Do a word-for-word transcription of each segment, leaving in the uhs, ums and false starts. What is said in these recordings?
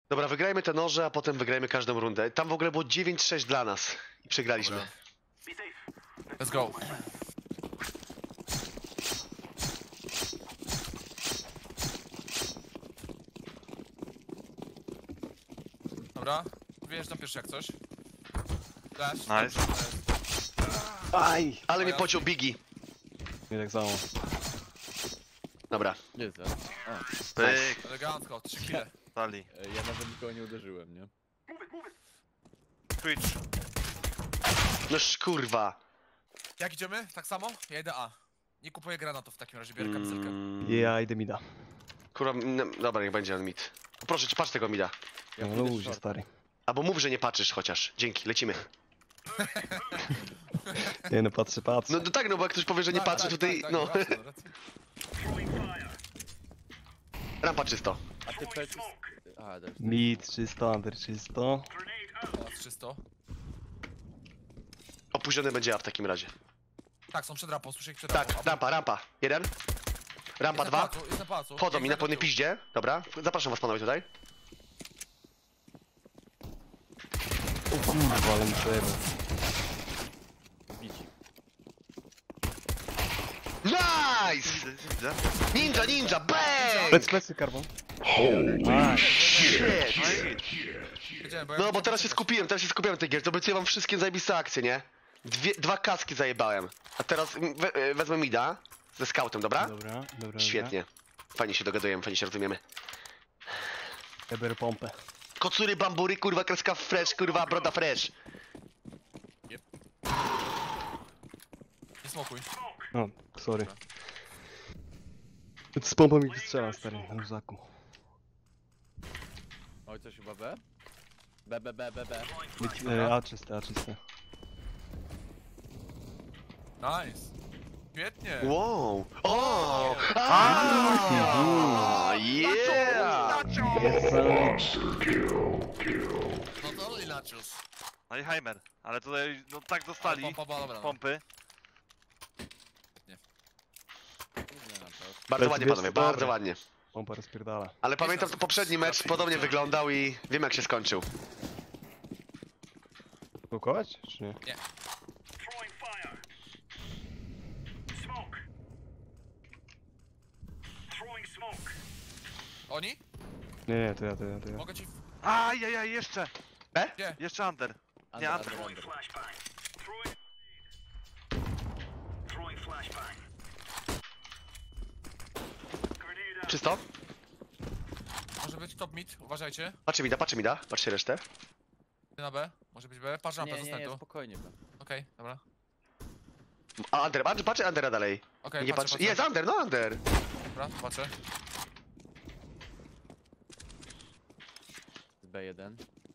Dobra, wygrajmy te noże, a potem wygrajmy każdą rundę. Tam w ogóle było dziewięć sześć dla nas. I przegraliśmy. Dobra. Let's go. Dobra, wyjeżdżam pierwszy jak coś. Dash. Nice. Aj! Ale mnie pociął Biggie. Nie tak samo. Dobra. Nie za. A, Pyk, Elegancko, trzy kile. stali. e, ja nawet nikogo nie uderzyłem, nie? Twitch. No kurwa. Jak idziemy? Tak samo? Ja idę A. Nie kupuję granatów w takim razie, biorę kamizelkę. Mm, Ja idę mida. kurwa, no, dobra, niech będzie on mid. Proszę cię, patrz tego mida. Ja No pójdę ludzie, short. stary. Albo mów, że nie patrzysz chociaż. Dzięki, lecimy. Nie no, patrzę, patrzę. No, no tak, no bo jak ktoś powie, że nie Tak, patrzy tak, tutaj, tak, no. tak, racja, racja. Rampa czysto. A ty przecież... A, dobrze. Mid czysto, under czysto. Teraz czysto. Opóźniony będzie A w takim razie. Tak, są przed rampą, słyszę ich przed rampą. Tak, rampa, rampa. Jeden. Rampa Jest na dwa. pałacu, jest na pałacu. Chodzą Jak mi na pełnej zagotuł. piździe. Dobra, zapraszam was panowie tutaj. O kurwa, ale mi przejebał. Bici. Nice! Widzę, widzę. Ninja, ninja, bang! Plecy, plecy, karbon. Shit! No i git. Wiedziałem, bo ja No bo widziałem, teraz co się też. skupiłem, teraz się skupiłem na tej gier. Obiecuję wam wszystkie zajebiste akcje, nie? Dwie, dwa kaski zajebałem. A teraz we, e, wezmę mida ze scoutem, dobra? Dobra, dobra. Świetnie. Fajnie się dogadujemy, fajnie się rozumiemy. Ja biorę pompę. Kocury, bambury, kurwa, kreska fresh, kurwa, broda fresh. Nie smokuj. O, sorry. Z pompą mi wystrzela, stary, na luzaku. Oj, coś chyba B? B, B, B, B, B. E, A czyste, A czyste. Nice. Świetnie. Wow! O! A! Yeah! No to only nachos. No i Heimer. Ale tutaj, no tak dostali. Pompa była dobra. no. Pompy. Kurde, na to. Bardzo Bez- ładnie, bez- panowie, dobra. bardzo ładnie. Pompa rozpierdala. Ale pamiętam, to poprzedni mecz podobnie wyglądał i wiem jak się skończył. Blokować, czy nie? Oni? Nie, nie, to ja, to ja, to ja. Mogę ci... Ajajaj, jeszcze. E? Gdzie? Jeszcze under. Nie, Under, under. under, under. Czysto? Może być top mid, uważajcie. Patrzcie mi da, patrzcie mi da, patrzcie resztę. Ty na B, może być B. Patrz rampę, Nie, nie, zostań nie, tu. spokojnie. B. Okej, dobra. A Under, patrz, patrzcie Undera dalej. Okej, Nie patrzę, patrz. patrzę. Jest Under, no Under. Dobra, patrzę. Z B jeden.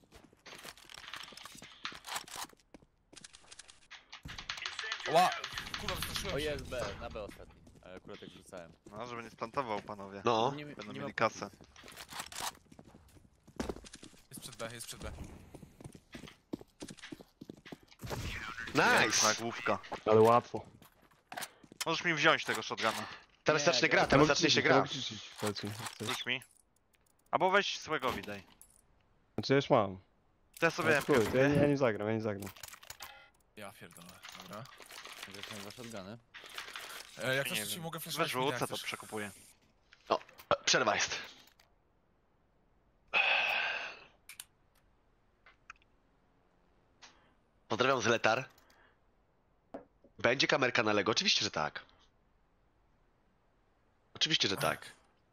Ła! Kurwa, wystraszyłem O, się. jest B, na B ostatni. Ale akurat jak rzucałem. No, żeby nie splantował, panowie. No. Nie, Będą nie mieli ma kasę. Jest przed B, jest przed B. Nice! Jak główka. Ale łatwo. Możesz mi wziąć tego shotguna. Teraz Nie, zacznie nie, gra, to teraz mogę zacznie się krzyczeć, gra. mogę krzyczeć, Plecy, jak chcesz. Rzuć mi. Albo weź Słegowi daj. Znaczy ja już mam. To ja sobie No, chuj, to ja, nie- ja nie zagram, ja nie zagram. Ja pierdolę, dobra. Zresztą dwa shotguny. E, jak Nie coś wiem. ci mogę flashować. Wyrzucę, jak to chcesz. przekupuję. Przerwa jest. Pozdrawiam z Letar. Będzie kamerka na Lego? Oczywiście, że tak. Oczywiście, że tak.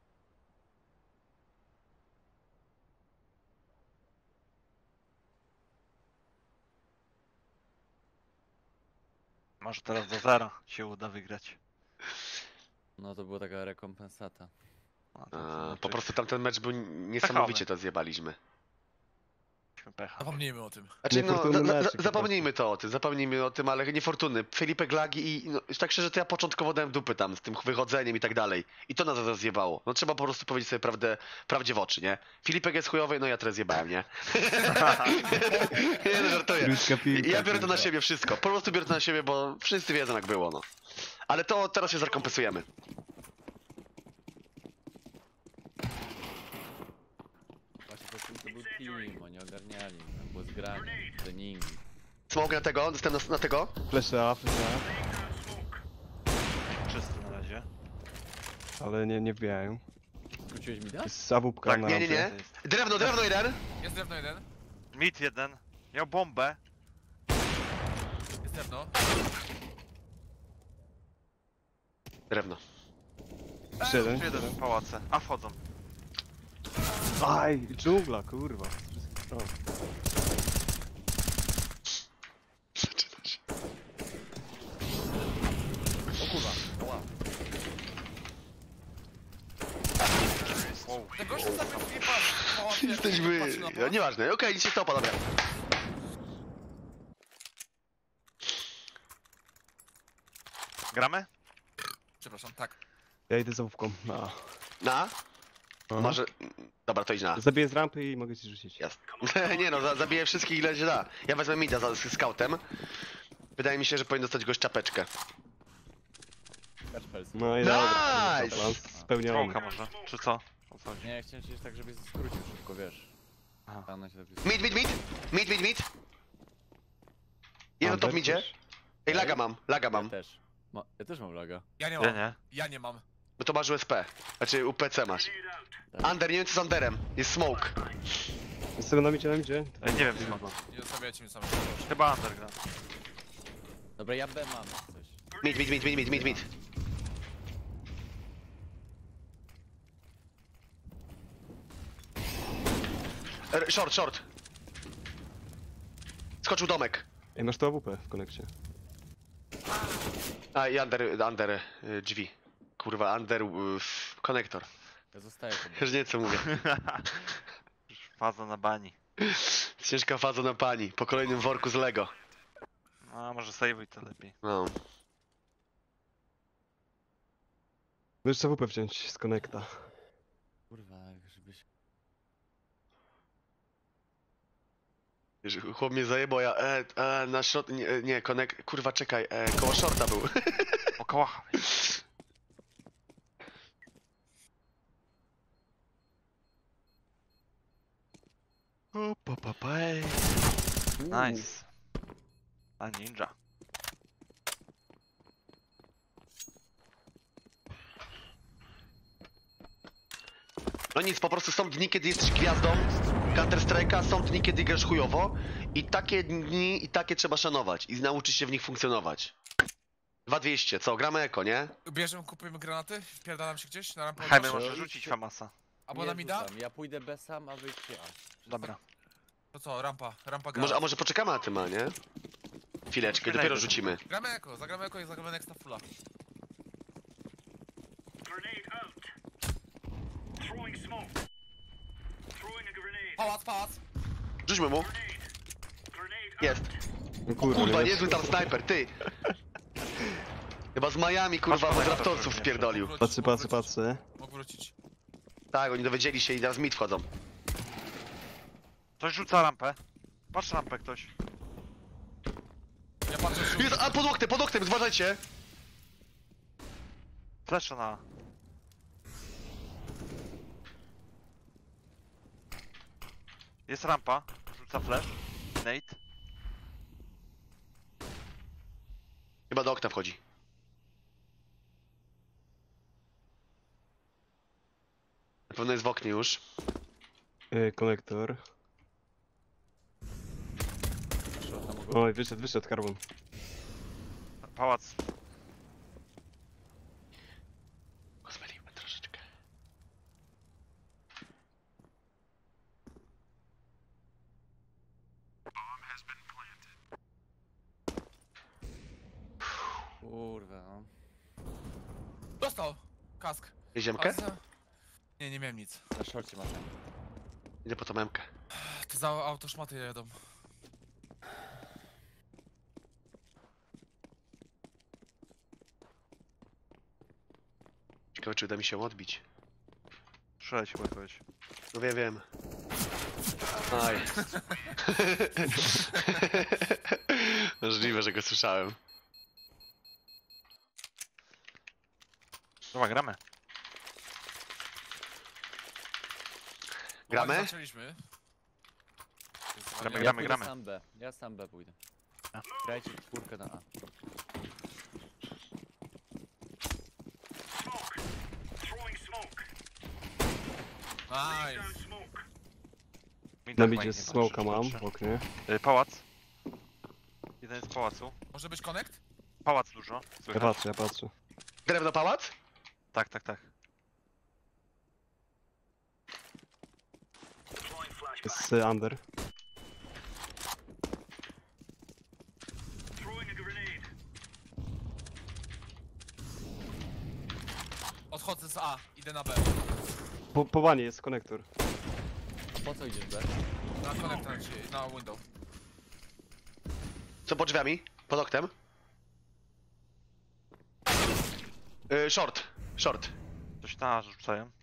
Może teraz do zera się uda wygrać. No to była taka rekompensata. A, to A, znaczy, po prostu tamten mecz był niesamowicie, to zjebaliśmy. mieliśmy pecha. Zapomnijmy o tym. Znaczy, no, Niefortunny za, za, mecz po zapomnijmy to o tym, zapomnijmy o tym, ale niefortunny. Felipe Glagi i no, tak szczerze, to ja początkowo dałem dupy tam z tym wychodzeniem i tak dalej. I to nas rozjebało. No trzeba po prostu powiedzieć sobie prawdę, prawdzie w oczy, nie? Filipek jest chujowy, no ja teraz zjebałem, nie? Nie, no żartuję. Krótka piłka, Ja biorę to na kurwa. siebie wszystko. Po prostu biorę to na siebie, bo wszyscy wiedzą jak było, no. Ale to teraz się zrekompensujemy. Właśnie to, to był był team, oni ogarniali. Tam było zgranie, treningi. Smoke na tego, dostęp na, na tego. Flesze A, flesze Czysty na razie. A, ale nie, nie wbijają. Skróciłeś mi da? Jest awupka Tak, na nie, nie, rampie. nie. To jest. Drewno, drewno jeden. Jest drewno jeden. Mid jeden. Miał bombę. Jest drewno. Drewno. Jeszcze jeden. Jeszcze jeden w pałace. A wchodzą. Aj, dżungla, kurwa. Wszystko strony. Zaczyna się. O kurwa, ła. Wow. Ten gościu zabił flipa. pałacie, Jesteśmy... patrzy na No, pałac. nieważne, okej, nic się stopa, dobra. Gramy? Przepraszam, tak. Ja idę z awupką na A. Na? Aha. Może... Dobra, to idź na. Zabiję z rampy i mogę ci rzucić. Jasne. Nie no, za, zabiję wszystkich ile się da. Ja wezmę mida za, z scoutem. Wydaje mi się, że powinien dostać gość czapeczkę. Kacperski. No i Nice! dobra. Plan spełniony. Smoka może. Czy co? O co chodzi? Nie, chciałem ci tak, żebyś skrócił szybko, wiesz. Aha. Tam na się tak Mid, mid, mid! Mid, mid, mid! Jeden top Under midzie. też? Ej, laga mam, laga Ja mam. też. Ma... Ja też mam laga. Ja nie Ja mam. nie. Ja nie mam. Bo to masz U S P. Znaczy U P C masz. Tak. Under, nie wiem co z Underem. Jest smoke. Z tego na micie, na micie? Ej, nie wiem skąd. Nie zostawiajcie mi samego. Chyba underground. Dobra, ja B mam jak coś. Mid, mid, mid, mid, mid, mid, mid. Er, Short, short. Skoczył domek. Ej, masz tu A W P w konekcie. A i under, under y, drzwi. Kurwa, under y, konektor. Ja zostaję to. Już nie wiem co mówię. Już faza na bani. Ciężka faza na pani. Po kolejnym worku z Lego. A może save'uj to lepiej. No. Możesz A W P wziąć z konekta. Kurwa, żebyś... Wiesz, chłop mnie zajebał, ja e, e, na środ... Nie, nie konek... Kurwa, czekaj, e, koło shorta był. O kałacha weź. O, pa, pa, pa, ej. Nice. A ninja. No nic, po prostu są dni, kiedy jesteś gwiazdą Counter Strike'a, są dni, kiedy grasz chujowo i takie dni i takie trzeba szanować i nauczyć się w nich funkcjonować. dwa dwieście, co? Gramy eko, nie? Bierzemy, kupujemy granaty, wpierdalam się gdzieś na rampę. Jaime oddasz? może rzucić Famasa. Albo Nie na mida? rzucam, Ja pójdę B sam, a wyjście A. Dobra. To co, rampa, rampa Może, granat. a może poczekamy na tym, a nie? Chwileczkę, Chwilę dopiero idę. rzucimy. Gramy eko, zagramy eko i zagramy next fulla. Pałac, pałac! Rzućmy mu. Jest. No kurwa, Kurwa, nie niezły tam snajper, ty. Chyba z Miami, kurwa, Patrz, od patrz, raptorców patrz, wpierdolił. Mógł Patrzę, wrócić, patrzę, mógł patrzę. Mógł wrócić. Tak, oni dowiedzieli się i teraz mid wchodzą. Ktoś rzuca rampę. Patrz rampę ktoś. Ja patrzę szum. Jest, a pod oknem, pod oknem, zważajcie. Flesze na. Jest rampa. Rzuca flash. Nate. Chyba do okna wchodzi. Na pewno jest w oknie już. Ej, konektor. Shorta mogą... Oj, wyszedł, wyszedł karbon. Pałac. Go zmyliłem troszeczkę. Kurwa, no. Dostał! Kask. Jeziemkę? A za- Nie, nie miałem nic. Na szorcie masz. Idę po tą memkę. Te za autoszmaty jadą. Ciekawe, czy uda mi się odbić. Strzelać chyba kogoś. No wiem, wiem. Aj. Możliwe, że go słyszałem. Dobra, gramy. Gramy? Zaczęliśmy. Gramy, Ja gramy, Ja pójdę gramy. sam B. Ja sam B pójdę. Grajcie czwórkę na A. Nice. Mida Na chyba midzie ich nie smoka patrzę, mam patrzę. w oknie. Y, Pałac. Jeden jest w pałacu. Może być connect? Pałac dużo. Ja Słychać? patrzę, ja patrzę. Drewno pałac? Tak, tak, tak. Jest y, under. Odchodzę z A, idę na B. Po, po banie jest konektor. A po co idziesz B? Na connect, na, na window. Co pod drzwiami? Pod oknem? Yy, short. Short. Coś na rzucają.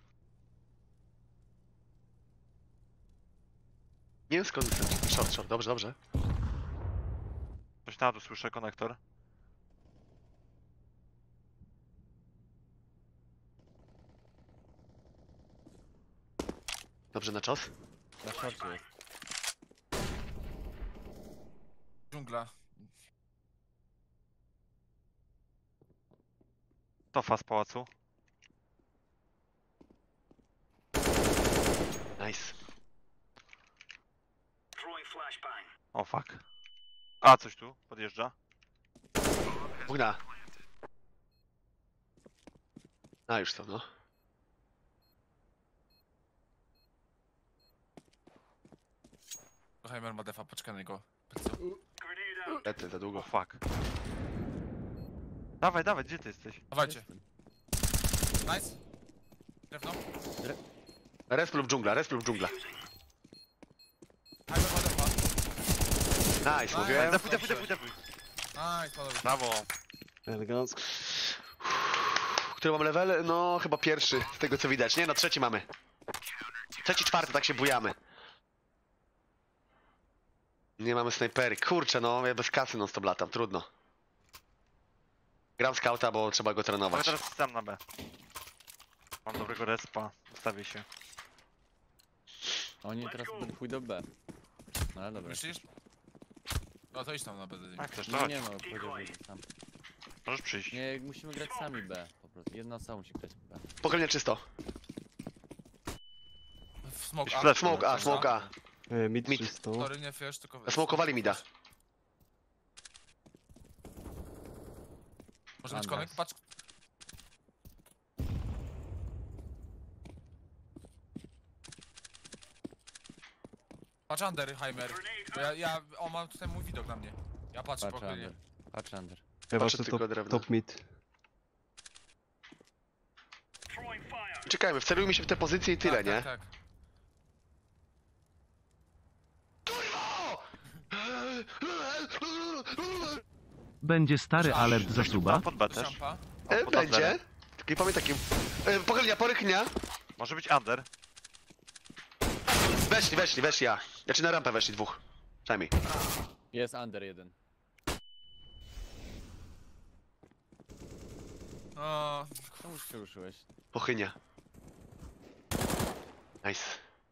Nie wiem skąd ten short, short. Dobrze, dobrze. Coś na dół słyszę, konektor. Dobrze na czas. Na szorcie jest. Dżungla. Tofa z pałacu. Nice. O fuck. A, coś tu podjeżdża. Bugna. A już to, no. Heimer ma defa, poczekaj na niego. Lety za O długo. fuck. Dawaj, dawaj, gdzie ty jesteś? Dawajcie. Jestem. Nice. Drewno. Resp lub dżungla, resp lub dżungla. Heimer ma defa. Nice, Nice. mówiłem. Defuj, defuj, defuj, defuj. Nice, panowie. Brawo. Elegancko. Który mam level? No, chyba pierwszy, z tego co widać. Nie, no trzeci mamy. Trzeci, czwarty, tak się bujamy. Nie mamy snajpery. Kurczę, no, ja bez kasy non stop latam, trudno. Gram scouta, bo trzeba go Ale trenować. teraz sam na B. Mam dobrego respa. Ustawię się. Oni teraz pójdą B. No ale dobra. Myślisz? No to idź tam na B. Jak chcesz, to No chodź. nie no, powiedział, że sam. Możesz przyjść. Nie, musimy grać sami B. Po prostu. Jedna osoba musi grać B. Pokolenie czysto. Smoke Jakiś A. flash. Smoke A, smoke A. E, mid Mid. czysto. Sorry, nie flash, tylko... Smokowali mi da. Może być A, connect? nice. Patrz. Patrz under, Heimer. Bo ja, ja, on ma tutaj mój widok na mnie. Ja patrzę Patrz spokojnie. under. Patrz under. Ja Patrzę patrzę tylko top, drewno. top mid. Czekajmy, wcelujmy się w te pozycje i tyle, tak, nie? Tak, tak. Będzie stary alert za suba? Pod B Do też. siampa. E, pod będzie. underem. Taki pamiętaj taki... E, pochylnia, porychnia. Może być under. Weszli, weszli, weszli ja. Znaczy na rampę weszli dwóch. Przynajmniej. Jest under jeden. No, Czemu się ruszyłeś? Pochynia. Nice.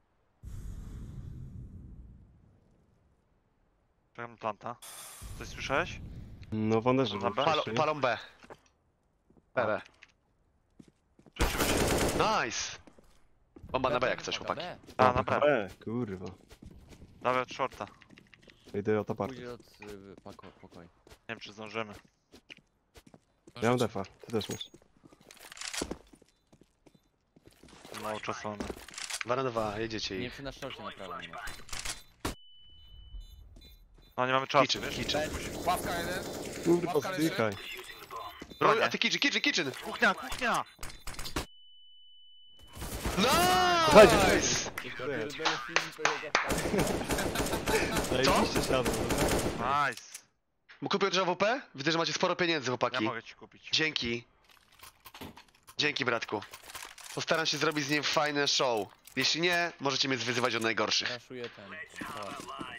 Czekam na planta. Coś słyszałeś? No w underze Na był B? Pal, wcześniej. palą B. B, B. Rzuciłeś się. Nice. Bomba na B jak coś, chłopaki. B. A, na B. E, kurwa. Dawaj od shorta. Idę o taparkę. Pójdzie od y, pako, pokoju. Nie wiem, czy zdążymy. Ja mam defa, ty też masz. Mało czasu mamy. Dwa na dwa, jedziecie Nie ich. przy na szorcie naprawdę nie ma. No nie mamy czasu, Kitchen, wiesz? kitchen. Ławka jeden. Kurwa, Łapka leży. zdychaj. Oj, a ty kitchen, kitchen, kitchen. Kuchnia, kuchnia! Nice! Zajebiście siadło. Nice. Kupił też A W P? Widzę, że macie sporo pieniędzy, Ja chłopaki. mogę ci kupić. Dzięki. Dzięki, bratku. Postaram się zrobić z nim fajne show. Jeśli nie, możecie mnie wyzywać od najgorszych. Raszuję ten. ten pałac.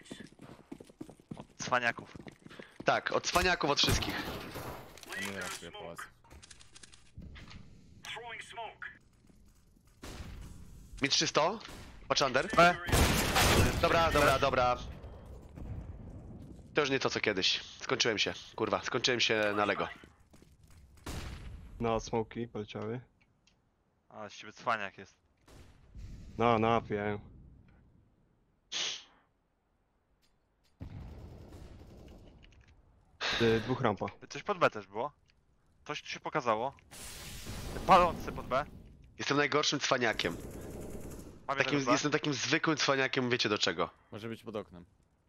Cwaniaków. Tak, od cwaniaków, od wszystkich. Nie raszuję pałac. Mid trzysta. Patrz under. B. Dobra, dobra, dobra. To już nie to co kiedyś. Skończyłem się, kurwa, skończyłem się na Lego. No, smoki poleciały. A, z ciebie cwaniak jest. No, no, wiem. Y, Dwóch rampa. Coś pod B też było. Coś tu się pokazało. Palący pod B. Jestem najgorszym cwaniakiem. Mam Takim, jednego B. jestem takim zwykłym cwaniakiem, wiecie do czego. Może być pod oknem.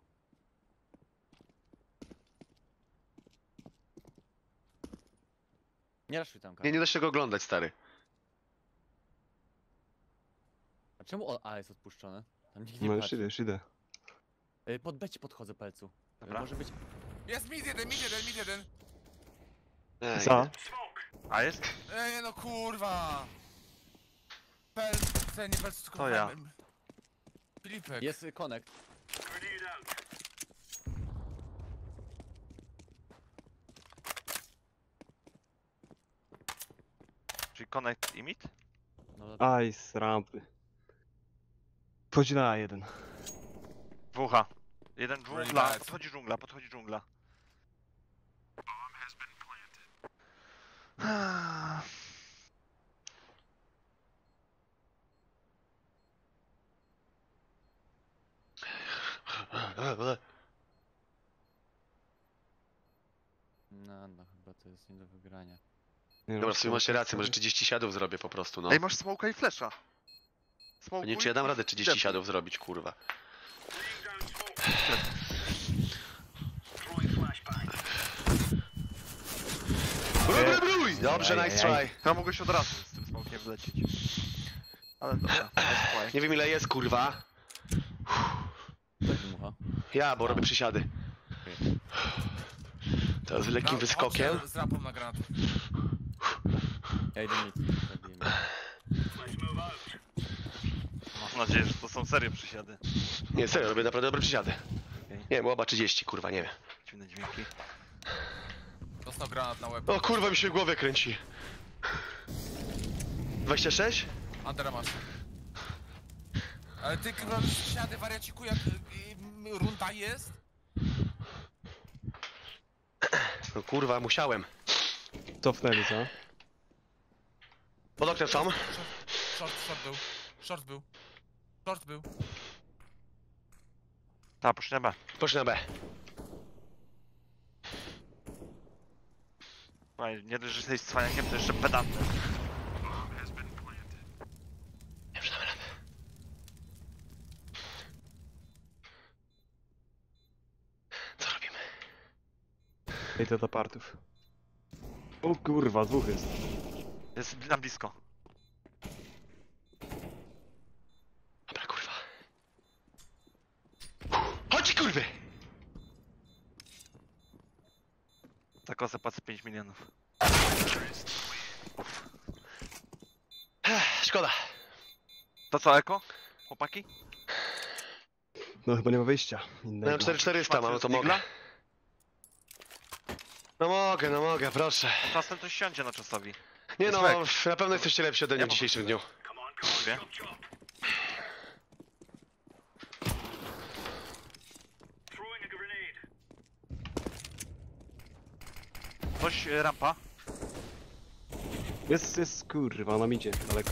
Nie raszuj tam, Nie, Karol. nie da się tego oglądać, stary. A czemu o, A jest odpuszczone? Tam nikt nie No już patrzy. idę, już idę. Y, Pod B ci podchodzę, palcu. Y, Dobra. Może być... Jest mid jeden, mid jeden, mid jeden. Ej, Za. A jest? Ej, no kurwa. Pel, nie pel, tylko To ja. Heimer. Filipek. Jest y, connect. Czyli connect i mid? No, dobra. Aj, z rampy. Wchodzi na A jeden. Dwucha. Jeden Really dżungla. bad. Podchodzi dżungla, podchodzi dżungla. No, no, chyba to jest nie do wygrania. Nie, Dobra, no, w sumie masz smoki rację, może sobie. trzydzieści siadów zrobię po prostu, no. Ej, masz smoka i flesza. Nie Smokuj, wiem, czy ja dam masz radę trzydzieści defuj. siadów zrobić, kurwa. Brój, brój, brój! Dobrze, nice try. Chyba mogłeś od razu z tym smokiem wlecieć. Ale dobra, nice try. Nie wiem ile jest, kurwa. Co ty mucha? Ja, bo robię przysiady. To z lekkim Ra- wyskokiem. chodźcie Z rampą na granat. Ja idę mid. Zabijmy. Mam nadzieję, że to są serio przysiady. Nie, serio, robię naprawdę dobre przysiady. Okej. Nie wiem, oba trzydzieści, kurwa, nie wiem. Dziwne dźwięki. Dostał granat na łeb. O kurwa, mi się w głowie kręci. dwadzieścia sześć? Antera masz. Ale ty robisz siady wariaciku jak y, y, runda jest? No kurwa, musiałem. Cofnęli, co? Pod oknem są. Short, short, short był. Short był. Short był. Ta, poszli na B. Poszli na B. Słuchaj, nie dość, że jesteś cwaniakiem, to jeszcze pedantem. Nie wiem, że damy radę. Co robimy? Ej, to apartów. O kurwa, dwóch jest. Jest na blisko. Dobra, kurwa. Chodź, kurwy! Za kosę płacę pięć milionów. Ech, szkoda. To co, Eko? Chłopaki? No chyba nie ma wyjścia No innego. mam cztery czterysta, mam, no to mogę. No mogę, no mogę, proszę. Czasem to siądzie na czasowi. Nie Jest no, lek. na pewno jesteście lepsi ode mnie Ja w dzisiejszym dniu. Wie? Coś, e, rampa. Jest, jest kurwa, na midzie, daleko.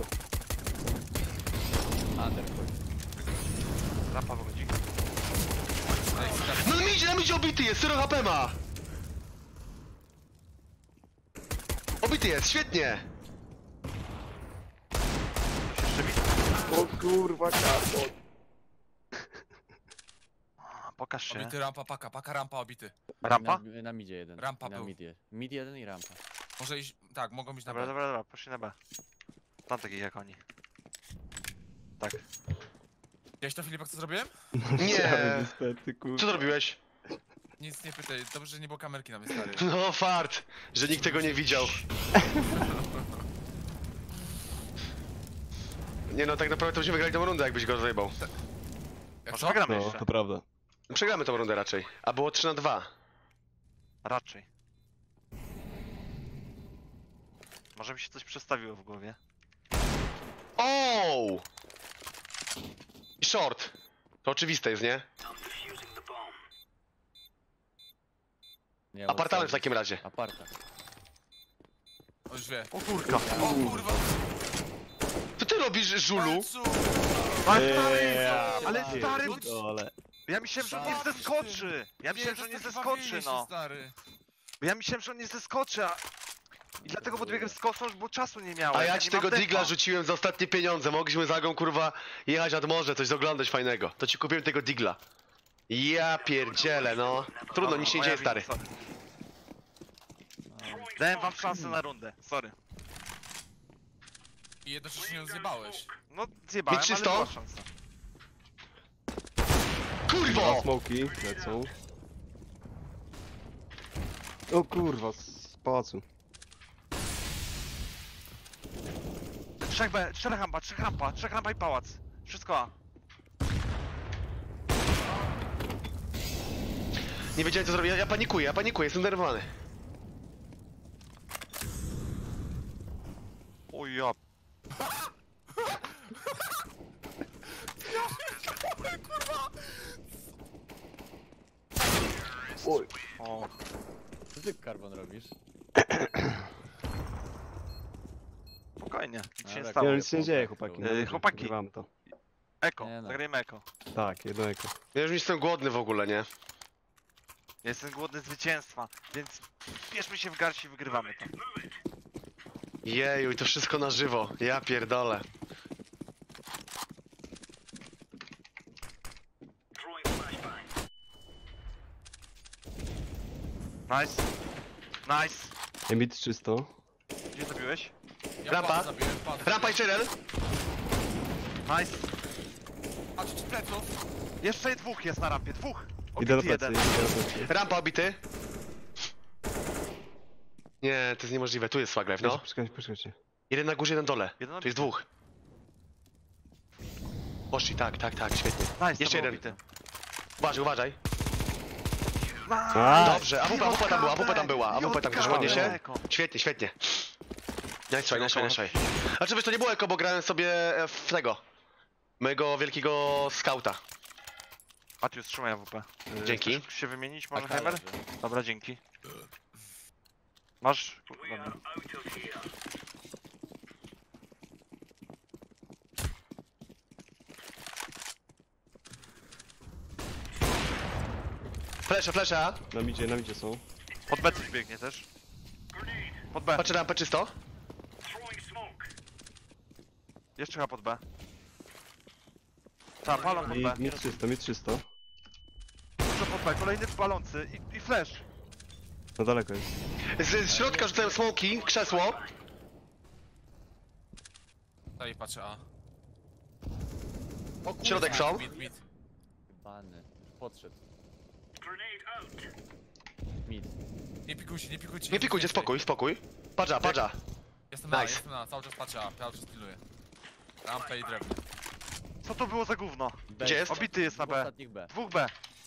Under wchodzi. Rampa wychodzi. No na midzie, na midzie obity jest, zero H P ma! Obity jest, świetnie! Coś jeszcze mi... O kurwa, karton. A, pokaż się. Obity rampa, paka, paka rampa obity. Rampa? Na, na midzie jeden. Rampa I na był. mid, je- mid jeden i rampa. Może iść, tak, mogą iść na Dobra, B. dobra, dobra, poszli na B. Tam takich jak oni. Tak. Widziałeś to, Filipek, co zrobiłem? Nie. Niestety, kurwa. Co zrobiłeś? Nic nie pytaj, dobrze, że nie było kamerki na mnie, stary. No fart, że nikt tego nie widział. Nie no, tak naprawdę to byśmy wygrali tą rundę, jakbyś go zajebał. Jak Może co? wygramy No, jeszcze. to prawda. Przegramy tą rundę raczej. A było trzy na dwa. Raczej. Może mi się coś przestawiło w głowie. O! I short. To oczywiste jest, nie? Nie, Apartament w ustawić. takim razie. Aparta. O, już wie. O kurka. O kurwa! Co ty robisz, Żulu? Końcu! Eee, Ale stary, Dole. ja myślałem, że on nie zeskoczy. Ja myślałem, że on nie zeskoczy, no. Stary. Bo ja myślałem, że on nie zeskoczy, a... I dlatego podbiegłem z kosą, bo czasu nie miałem. A ja nie ci mam tego defa. digla rzuciłem za ostatnie pieniądze. Mogliśmy za gą, kurwa, jechać nad morze, coś oglądać fajnego. To ci kupiłem tego digla. Ja pierdzielę, no. Trudno, nic się nie Moja dzieje, wina, stary. sorry. Dałem wam szansę na rundę, sorry. I jednocześnie ją zjebałeś. No zjebałem, Mieć ale czysto? była szansa. Dwa Kurwo! smoki lecą. O kurwa, z pałacu. Trzech B, czterech rampa, trzech rampa, trzech rampa i pałac. Wszystko A. Nie wiedziałem co zrobić, ja, ja panikuję, ja panikuję, jestem nerwowany. O ja... Oj. O, Co ty, Karbon, robisz? spokojnie, nic się nie Dobra, stało. Nie, nic się nie dzieje, chłopaki. Yy, Dobrze, chłopaki. Wygrywamy to. Eko, Nie no. zagrajmy eko. Tak, jedno eko. Ja już jestem głodny w ogóle, nie? Ja jestem głodny zwycięstwa, więc bierzmy się w garść i wygrywamy to. Jeju, i to wszystko na żywo. Ja pierdolę. Nice. Nice. Emit czysto. Gdzie zabiłeś? Ja Rampa. pałac zabiłem, pałac Rampa zabiłem. jeszcze jeden. Nice. A czy ci pleców? Jeszcze dwóch jest na rampie, dwóch. Idę na Obity plecy, jeden. idę na plecy. Rampa obity. Nie, to jest niemożliwe. Tu jest Swag Life, no. Poczekajcie, poczekajcie. Jeden na górze, jeden dole. Jeden Tu jest obity. dwóch. Poszli, tak, tak, tak, świetnie. Nice, Jeszcze to był jeden. obity. Uważaj, uważaj. Nice. Dobrze, A W P, A W P tam była, A W P tam była, A W P tam też ładnie się. Eko. Świetnie, świetnie. Nice try, nice try, nice try. Znaczy wiesz, to nie było eko, bo grałem sobie e, w tego. Mojego wielkiego skauta. Matius, trzymaj A W P. Yy, Dzięki. chcesz się wymienić, może Taka Heimer? leży. Dobra, dzięki. Masz? Dobra. Flesze, flesze. Na midzie, na midzie są. Pod B coś biegnie też. Pod B. Patrzę rampę czysto. Jeszcze chyba pod B. Tak, palą pod I B. mit czysto, mit czysto. Co pod B? Kolejny palący i, i flash. Na daleko jest. Z, z środka rzucałem smoki, krzesło. Tutaj patrzę A. O kurwa. Środek są. Mid, mid. Bany. Podszedł. Mid. Nie pikujcie, nie pikujcie. Nie pikujcie, spokój, spokój. Padża, padża. Jestem na, Nice. jestem na, cały czas patrzę A, cały czas pilnuję. Rampę i drewno. Co to było za gówno? B. Gdzie jest? Obity jest na Dwóch B. ostatnich B. Dwóch B.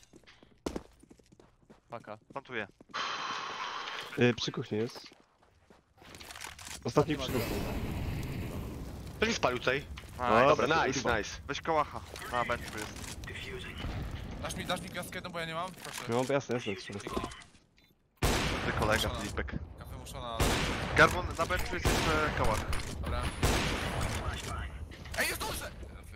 Paka. Plantuję. Yy, przy kuchni jest. Ostatni przy kuchni. Kto mi spalił tutaj? Nice. Dobra, nice, nice. Weź kołacha. Na benchu jest. Dasz mi, dasz mi gwiazdkę jedną, bo ja nie mam? Proszę. No, jasne, jasne, trzeba. Dzięki. Ty kolega, Filipek. Kafę muszona, Garbon, na benchu jest jeszcze kołach. dobra. Ej, jest dobrze!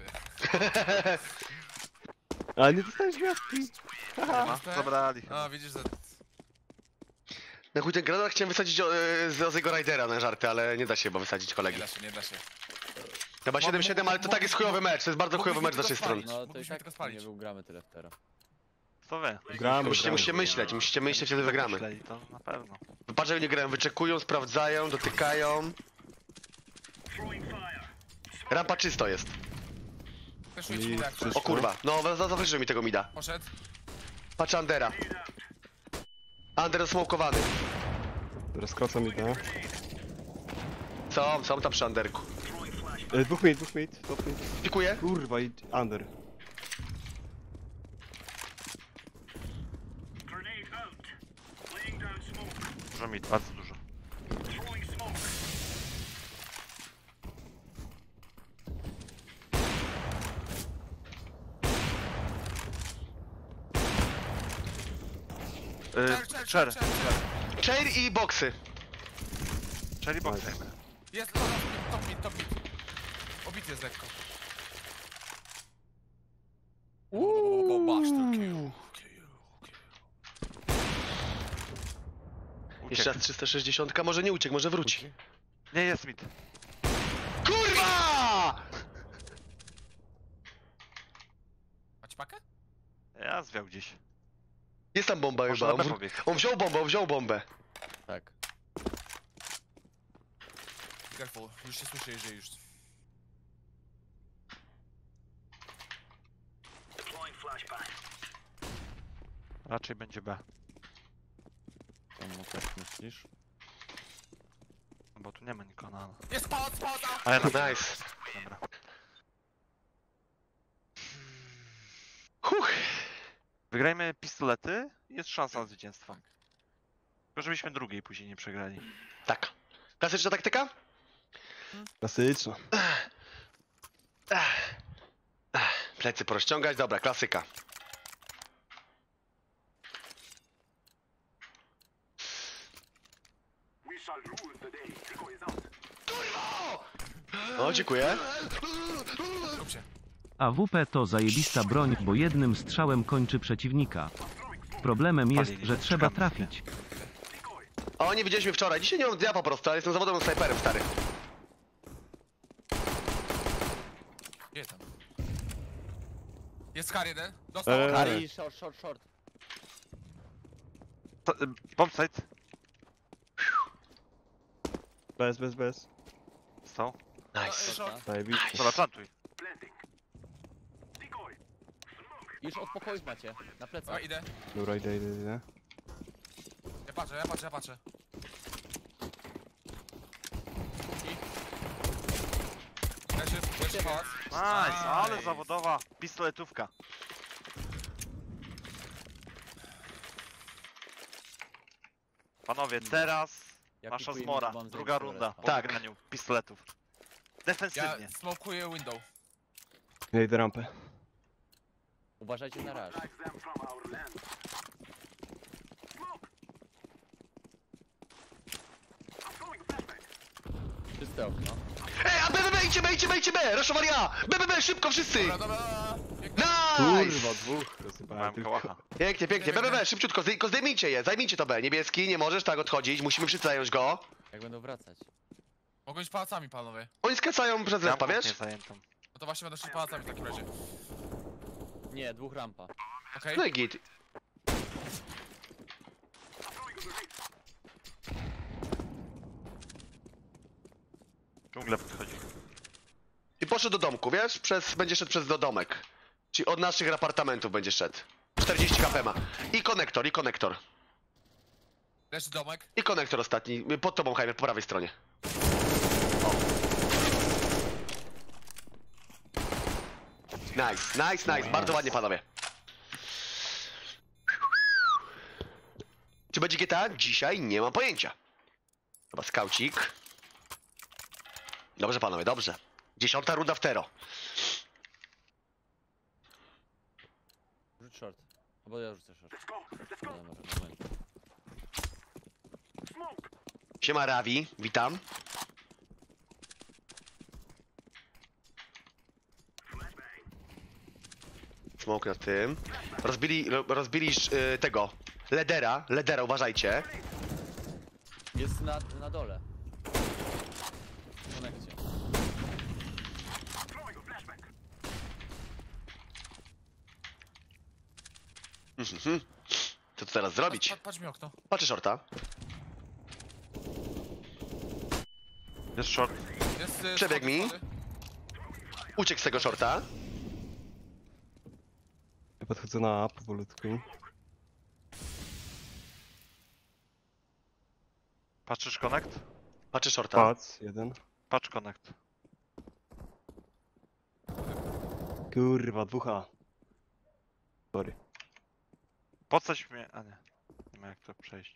Ale nie dostajesz gwiazdki. Nie ma? Zabrali. A, widzisz, że... Na chuj ten granat chciałem wysadzić o, e, z Ozego Ridera na żarty, ale nie da się chyba wysadzić Nie kolegi. da się, nie da się. Chyba siedem siedem, ale to tak jest chujowy mecz, to jest bardzo chujowy mecz z naszej strony. Mogliśmy No to i Mogliśmy tak tylko spalić. nie wygramy tyle teraz. Co wy? Gramy, Musicie, gramy. musicie myśleć, musicie myśleć, wtedy wygramy. Myśleli, to na pewno. Patrzę, jak nie grają, wyczekują, sprawdzają, dotykają. Rampa czysto jest. Weszły I ci jak czysto. O kurwa, no zawrócił mi tego mida. poszedł. Patrzę Andera. Ander smokowany. Rozkracam idę. Co? Są tam przy Anderku. Yy, dwóch mit, dwóch mit, dwóch mit. Pikuję? Kurwa i under. Dużo mit, bardzo dużo. Y, Czer, czer, Czer. czer, czer. Chair i boksy. Cherry box. Nice. Jest, no, top mid, top mid. Obity jest lekko. Uuu, master kill. Kill, kill. Jeszcze raz trzysta sześćdziesiąt, może nie uciekł, może wróci. Nie, jest mid. Kurwa! Macie pakę? Ja zwiał gdzieś. Jest tam bomba Może chyba. na On, B wr- pobiegł. on wziął bombę, on wziął bombę. Tak. Careful, już się słyszę, jeżeli już. Raczej będzie B. Czemu tak myślisz? No bo tu nie ma nikogo na... Jest spot, spot, out! A ja na... Nice. Dobra. Huch. Wygrajmy pistolety i jest szansa na zwycięstwo. Tylko żebyśmy drugiej później nie przegrali. Tak. Klasyczna taktyka? Klasyczna. Ach. Ach. Plecy porozciągać, dobra, klasyka. O, dziękuję. Skup się. A W P to zajebista broń, bo jednym strzałem kończy przeciwnika. Problemem jest, że trzeba trafić. O, nie widzieliśmy wczoraj. Dzisiaj nie mam dnia po prostu, ale jestem zawodowym snajperem, stary. Gdzie tam? Jest kar jeden. Dostał. Eee. Kari, short, short, short. To, y, bombsite. Bez, bez, bez. Stał. Nice. Short. Zajebiście. Dobra, plantuj. Już od pokoju macie, na Dobra, plecach. idę. Dobra, idę, idę, idę. Ja patrzę, ja patrzę, ja patrzę. I... Leży, leży pałac. Nice, ale zawodowa pistoletówka. Panowie, teraz Ja nasza pikuję zmora, minimum druga zejść do runda respa. po Tak. wygraniu pistoletów. Ja Defensywnie. smokuję window. Ja idę rampę. Uważajcie na raż. Czyste okno. Ej, a B, B, B, idźcie B, idźcie B, idźcie B! Raszowali A! B, B, B, szybko wszyscy! Dobra, dobra, dobra. Biegnę. Nice! Kurwa, dwóch rozjebałem Mam tylko. kałacha. Pięknie, pięknie. B, B, B, szybciutko, zdej- tylko zdejmijcie je, zajmijcie to B. Niebieski, nie możesz tak odchodzić, musimy wszyscy zająć go. Jak będą wracać? Mogą iść pałacami, panowie. Oni skracają przez respa, Rampą wiesz? nie zajętą. No to właśnie będą szli pałacami w takim razie. Nie, dwóch rampa. Okej? No i git. Dżungle podchodzi. I poszedł do domku, wiesz? Przez, będzie szedł przez do domek. Czyli od naszych apartamentów będzie szedł. czterdzieści HP ma. I konektor, i konektor. Leży domek. I konektor ostatni. Pod tobą, Jaime, po prawej stronie. Nice, nice, nice. Bardzo ładnie, panowie. Czy będzie G T A? Dzisiaj nie mam pojęcia. Chyba skaucik. Dobrze, panowie, dobrze. Dziesiąta runda w tero. Rzuć short. Albo ja rzucę short. Nie, może, moment. Siema, Ravi, witam. Smoke na tym. Rozbili, ro- rozbili y, tego. Ledera, ledera, uważajcie. Jest na, na dole. W konekcie. Mhm. Co tu teraz zrobić? Patrz, patrz mi okno. Patrzę shorta. Jest short. Jest, y, Przebieg schody, mi. schody. Uciekł z tego shorta. Ja podchodzę na A powolutku. Patrzysz connect? Patrzę shorta. Pac, jeden. Patrz connect. Kurwa, dwóch A. Sorry. Podstać mnie... A nie. Nie ma jak to przejść.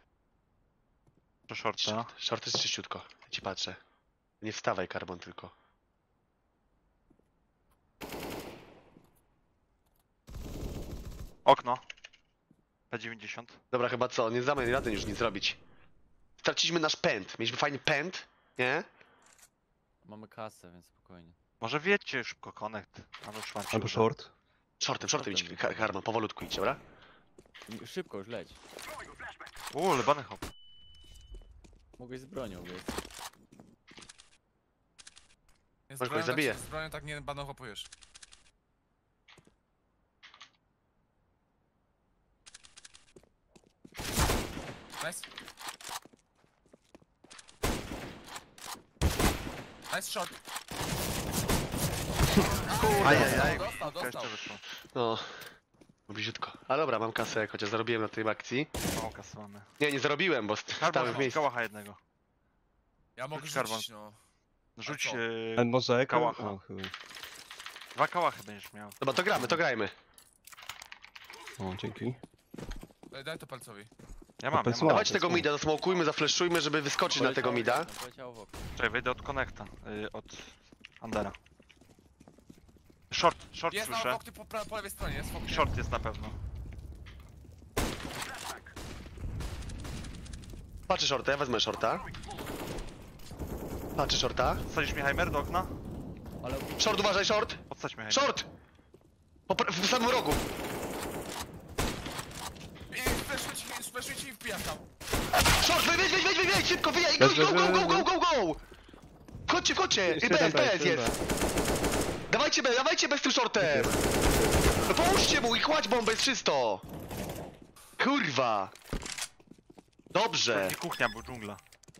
To shorta. Short jest czyściutko. Ja ci patrzę. Nie wstawaj, Carbon, tylko. Okno. P dziewięćdziesiąt. Dobra, chyba co, nie damy rady już nic zrobić. Straciliśmy nasz pęd, mieliśmy fajny pęd, nie? Mamy kasę, więc spokojnie. Może wiecie szybko connect. Albo szwan się Albo uda. short. Shortem, shortem idź, Har- Harman, powolutku idź, dobra? Szybko już leć. Uuu, lebany hop. Mogłeś z bronią, więc... Jest Może kogoś zbroją, zabije. tak, z bronią tak nie baną hopujesz. Nice. Nice shot. Ajajaj. Dostał, Jeszcze dostał. wyszło. No, bliziutko. A dobra, mam kasę, chociaż zarobiłem na tej akcji. Mało kasy mamy. Nie, nie zarobiłem, bo st- stałem w Karbon, miejscu. kałacha jednego. Ja mogę Rzuć karbon. rzucić, no. Rzuć co? yy, A może eko? Kałacha. O, chuj. dwa kałachy będziesz miał. Dobra, to gramy, to grajmy. O, dzięki. Daj, daj to palcowi. Ja mam, ja Popysła. mam. Dawajcie to tego jest mida, zasmokujmy, zafleszujmy, żeby wyskoczyć na tego mida. Poleciało w okno. Czekaj, wejdę od connecta. Yy, od Andera. Short, short Jest na słyszę. oknie po, pra- po lewej stronie, jest w oknie. Short jest na pewno. Patrzę shorta, ja wezmę shorta. Patrzę shorta. Wsadzisz mi Heimer do okna? Ale... Short, uważaj, short! Podsadź mi Heimer. Short! Po, pra- w samym rogu. I fleszuję ci, fleszuję ci i wpijam tam. Short, wyjdź, wyjdź, wyjdź, wyjdź, wyjdź, szybko, wyjaj, go, go, go, go, go, go, go! Chodźcie, chodźcie, Jeszcze I B S, jeden B S B, jest! Dawajcie B, dawajcie B z tym shortem! No pomóżcie mu i kładź bombę, jest czysto! Kurwa! Dobrze! Pewnie kuchnia, był dżungla.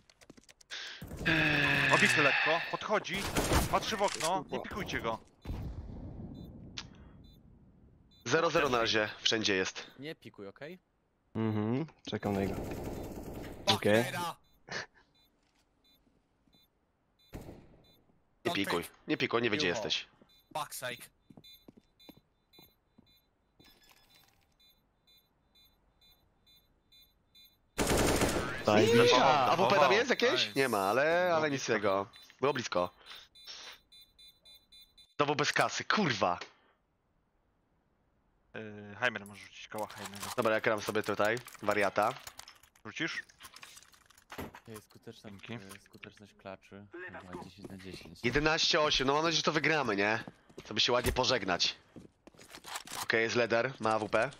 Obity lekko, podchodzi, patrzy w okno, nie pikujcie go. zero zero na razie, wszędzie jest. Nie pikuj, okej? Mhm, czekam na niego. Okej. Fuckera! Nie pikuj, nie pikuj, nie wie gdzie Juho. jesteś. Fuck's sake. Daj, A, A W P tam jest jakieś? Nice. Nie ma, ale, ale Było nic z blisko. tego. Było blisko. Znowu bez kasy, kurwa. Yy, Heimer może rzucić kałacha jednego. Dobra, ja kram sobie tutaj, wariata. Rzucisz? Okay, skuteczna, Dzięki. e, skuteczność klaczy. Chyba dziesięć na dziesięć. jedenaście osiem, no mam nadzieję, że to wygramy, nie? To by się ładnie pożegnać. Okej, jest Leder, ma A W P.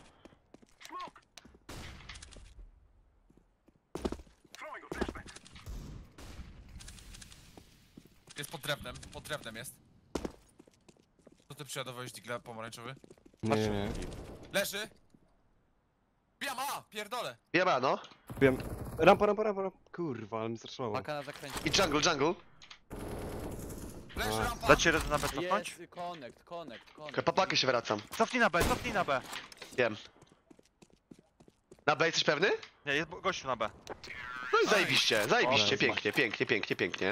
Jest pod drewnem, pod drewnem jest. Co ty przeładowałeś digla pomarańczowy? Nie, nie, nie. Leży! Bijam A! Pierdolę! Jeba, no. Wiem. Rampa, rampa, rampa, rampa. Kurwa, ale mi zatrzymało. Paka na zakręcie. I jungle, jungle. Leży A. rampa! Dacie radę na B cofnąć? Jest, y, connect, connect, connect. Okej, po pakę się wracam. Cofnij na B, cofnij na B. Wiem. Na B jesteś pewny? Nie, jest gościu na B. No i zajebiście, zajebiście, Dobra, pięknie, pięknie, pięknie, pięknie.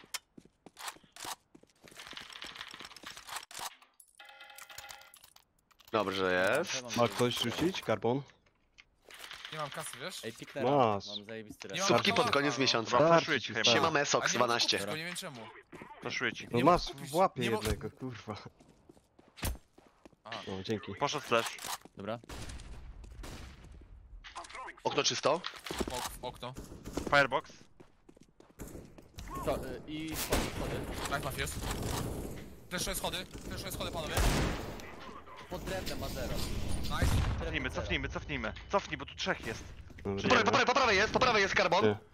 Dobrze jest. Ma ktoś rzucić? Karbon? Nie mam kasy, wiesz? Ej, piknę Masz. ramp, mam zajebisty Nie raz. mam Subki pod koniec miesiąca. Dobra, Starczy flashuję ci ci, Heimer. starczy. Siema A Mesox nie mam dwanaście. kupić, nie wiem czemu. Flashuję ci. No Nie masz mogę kupić. w łapie Nie mo- jednego, kurwa. A, No, dzięki. Poszedł flash. Dobra. Okno czysto. ok, okno. Firebox. To, y, I schody, schody. Nice Mafius. Fleszuję schody, fleszuję schody panowie. Pod drewnem ma zero. Nice. Cofnijmy, cofnijmy, cofnijmy. Cofnij, bo tu trzech jest. Po Dobra. prawej, po prawej, po prawej jest, po prawej jest karbon. Nie.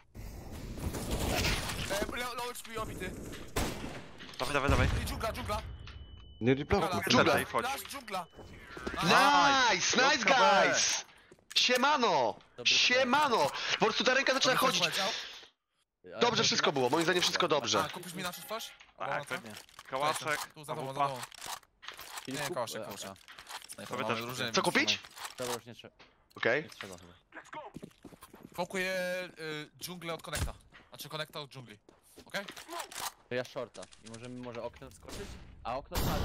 E, low, low H P obity. Dawaj, dawaj, dawaj. I dżungla, dżungla. Nie replokuj. Dżungla. Dżungla. I wchodź. Flash, dżungla. Nice, nice guys! Siemano! Dobry Siemano! Po prostu ta ręka zaczyna Dobry chodzić. poleciał. Ale Dobrze chodzi wszystko na- było, moim zdaniem wszystko A, dobrze. kupisz mi na coś? Tak, pewnie. Kałaszek, Tu za tobą, za awupa. tobą. Filip, Nie, kup- kołaszek, e, kołaszek. a, Snajper, Tobie mamy też różne- Co kupić? Dobra, już nie trzeba. Okej. Nie trzeba chyba. Fokuję y, dżunglę od konekta. Znaczy konekta od dżungli. Okej? To ja shorta. I możemy może oknem skoczyć? A okno padło.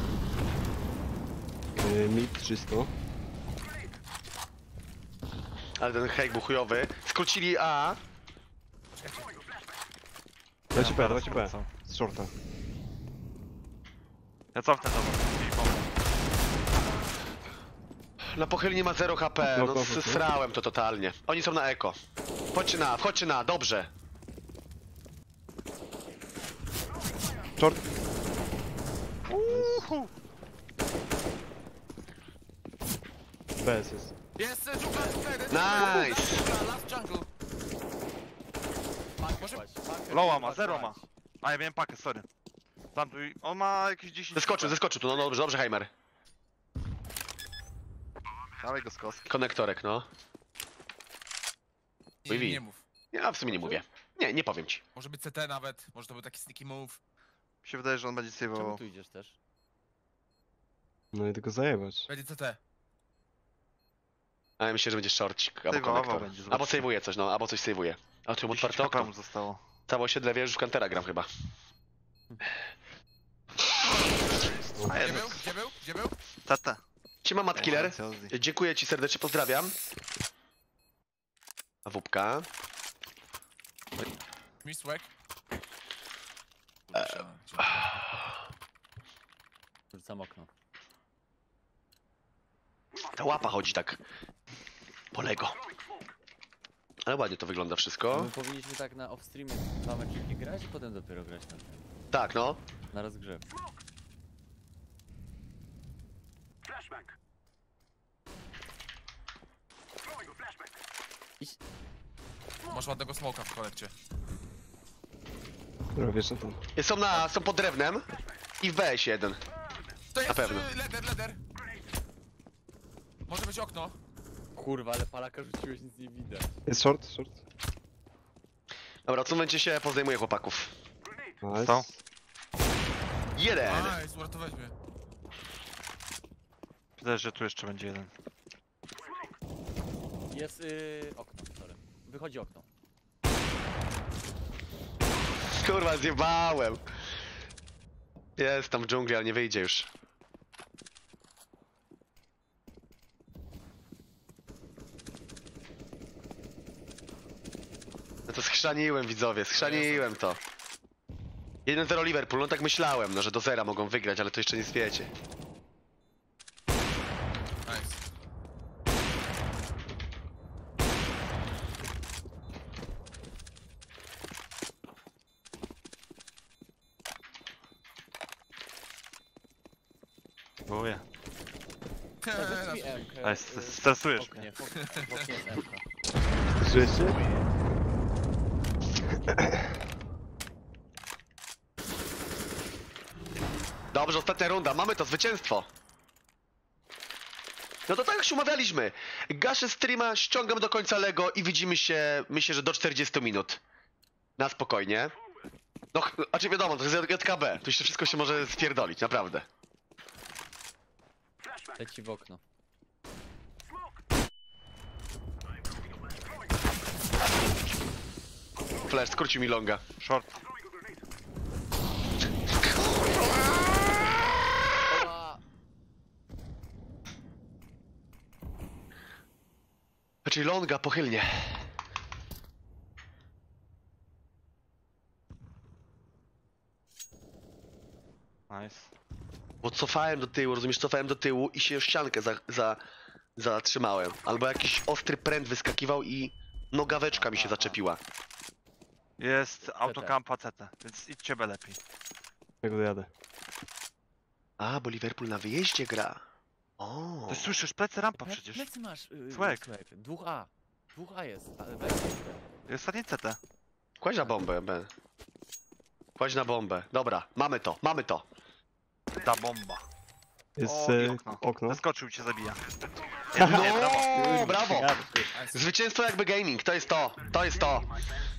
Y, Mid czysto. Ale ten hejk był chujowy. Skrócili A. Dajcie B, Ja dajcie B. wracam. Z shorta. Ja cofnę to. Na pochylni ma zero H P, No, no no, no, no. srałem to totalnie. Oni są na eko. Wchodźcie na, wchodźcie na, dobrze. Short. Uhu. B S jest. Jest e, dżungla, dżungla, jeden. Nice. Dżungla, last jungle. Może- Loła ma, zero ma. A ja miałem pakę, sorry. Plantuj. On ma jakieś dziesięć. Zeskoczył, zeskoczył tu, no dobrze, dobrze, Heimer. Dawaj go z kostki. Konektorek, no. Nie, Wi. nie mów. Ja w sumie nie mówię. Nie, nie powiem ci. Może być C T nawet, może to był taki sticky move. Mi się wydaje, że on będzie Czemu save'ował. tu idziesz też? No i tylko zajebać. Będzie C T. A ja myślę, że będzie shortcik, albo Save'ował konektor. będzie, Albo zobaczymy. save'uje coś, no, albo coś save'uje. A tu mu dziesięć otwarte H P okno. mu zostało. Całe osiedle wie, już w Kantera gram chyba. A Gdzie jeden. był? Gdzie był? Gdzie był? T T. Ciema Matt Killer. Ozzy. Dziękuję ci serdecznie, pozdrawiam. A wupka. Misłek. Rzucam okno. Ta łapa chodzi tak. Po Lego. Ale ładnie to wygląda A wszystko. my powinniśmy tak na off-streamie dwa meczniki grać i potem dopiero grać na tym. Tak, no. Na rozgrzewkę. Idź. Masz ładnego smoka w kolekcie. Dobra, wiesz co tam. Są na, są pod drewnem. I w B S jeden. To jest pewno. y, leder, leder. Może być okno. Kurwa, ale palaka rzuciłeś, nic nie widać. Jest short, short. Dobra, odsuńcie się, pozdejmuję chłopaków. Nice. Stał. Jeden! Nice, uratowałeś mnie. Wydaje, że tu jeszcze będzie jeden. Jest yy, okno, sorry. Wychodzi okno. Kurwa, zjebałem. Jest tam w dżungli, ale nie wyjdzie już. No to schrzaniłem, widzowie, schrzaniłem to. jeden zero Liverpool, no tak myślałem, no że do zera mogą wygrać, ale to jeszcze nic wiecie. Nice. Próbuję. Rzuć mi M-kę. A, yy, st- stresujesz w mnie. oknie, w oknie, w oknie jest M-ka. Żyjesz się? Dobrze, ostatnia runda, mamy to zwycięstwo. No to tak jak się umawialiśmy. Gaszę streama, ściągam do końca Lego i widzimy się, myślę, że do czterdziestu minut. Na spokojnie. No, ch- znaczy wiadomo, to jest J K B, tu się wszystko się może spierdolić, naprawdę. Leci w okno. Flash, skrócił mi longa. Short. Oła! Znaczy longa, pochylnie. Nice. Bo cofałem do tyłu, rozumiesz, cofałem do tyłu i się ściankę za, za, zatrzymałem. Albo jakiś ostry pręt wyskakiwał i nogaweczka mi się zaczepiła. Jest autokampa C T, więc idźcie B lepiej. Jak dojadę. A, bo Liverpool na wyjeździe gra. O. Ty słyszysz, plecy rampa Ple- przecież. Plecy masz, yy, Słek. Słek. Dwóch A. Dwóch A jest, ale weź. Jest ostatni C T. Kładź na bombę, B. Kładź na bombę. Dobra, mamy to, mamy to. Ta bomba. Jest O, i e, okno. okno. Zaskoczył cię, zabija. No, Nie, brawo. brawo. Nice. Zwycięstwo jakby gaming, to jest to, to jest to.